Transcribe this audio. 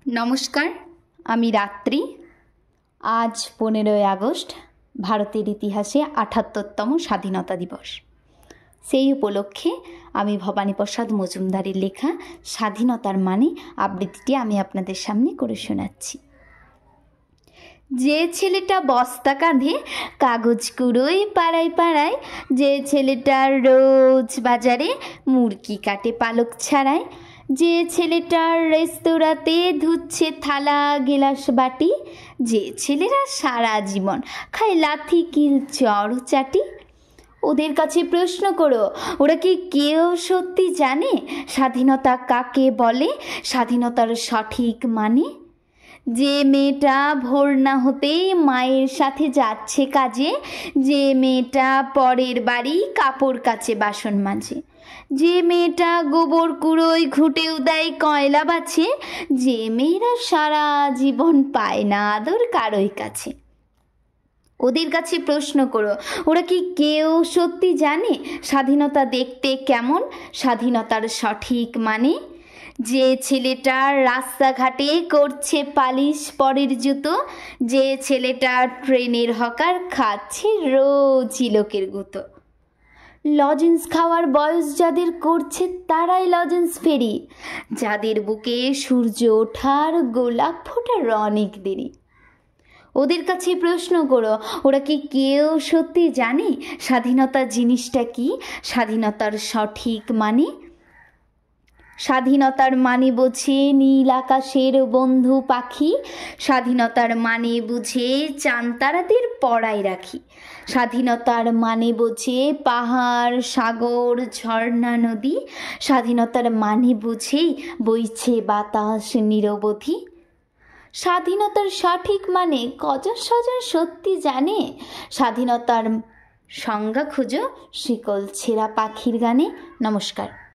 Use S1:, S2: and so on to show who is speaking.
S1: नमस्कार आमी रात्रि। आज 15 আগস্ট भारतेर इतिहासे 78तम स्वाधीनता दिवस। सेई उपलक्षे आमी भवानी प्रसाद मजुमदारेर लेखा स्वाधीनतार माने आबृत्तिटी आमी आपनादेर सामने करे शोनाच्छि। जे छेलेटा बस्ता काँधे कागज कुड़ोय पाड़ाय पाड़ाय, जे छेलेटा रोज बाजारे मुरगी काटे पालक छाड़ाय, जे छेलेटा रेस्तोराते धुच्छे थाला गिलास बाटी, जे छेलेरा सारा जीवन खाय लाथि किल चड़ चाटी। ओদের কাছে প্রশ্ন করো, ওরা কি কেউ সত্যি জানে স্বাধীনতা কাকে বলে, স্বাধীনতার সঠিক মানে? যে মেয়েটা ভোর না হতেই মায়ের সাথে যাচ্ছে কাজে, যে মেয়েটা পরের বাড়ি কাপড় কাচে বাসন মাজে, যে মেয়েটা গোবর কুড়োয় ঘুঁটেও দেয় কয়লা বাছে, যে মেয়েরা সারা জীবন পায় না আদর কারোই কাছে। ওদের কাছে প্রশ্ন করো, ওরা কি কেউ সত্যি জানে স্বাধীনতা দেখতে কেমন, স্বাধীনতার সঠিক মানে? যে ছেলেটা রাস্তাঘাটে করছে পালিশ পরের জুতো, যে ছেলেটা ট্রেনের হকার খাচ্ছে রোজই লোকের গুঁতো। লজেন্স খাওয়ার বয়স যাদের করছে তারাই লজেন্স ফেরি, যাদের বুকে সূর্য ওঠার গোলাপ ফোটার অনেক দেরি। ওদের কাছে প্রশ্ন করো, ওরা কি কেউ সত্যি জানে স্বাধীনতা জিনিসটা কি, স্বাধীনতার সঠিক মানে? স্বাধীনতার মানে বোঝে নীল আকাশের বন্ধু পাখি, স্বাধীনতার মানে বুঝে চাঁদ তারাদের পড়ায় রাখি, স্বাধীনতার মানে বোঝে পাহাড় সাগর ঝর্ণা নদী, স্বাধীনতার মানে বুঝেই বইছে বাতাস নিরবধি। স্বাধীনতার সঠিক মানে কজন সজন সত্যি জানে, স্বাধীনতার সংজ্ঞা খুঁজো শিকল ছেঁড়া পাখির গানে। নমস্কার।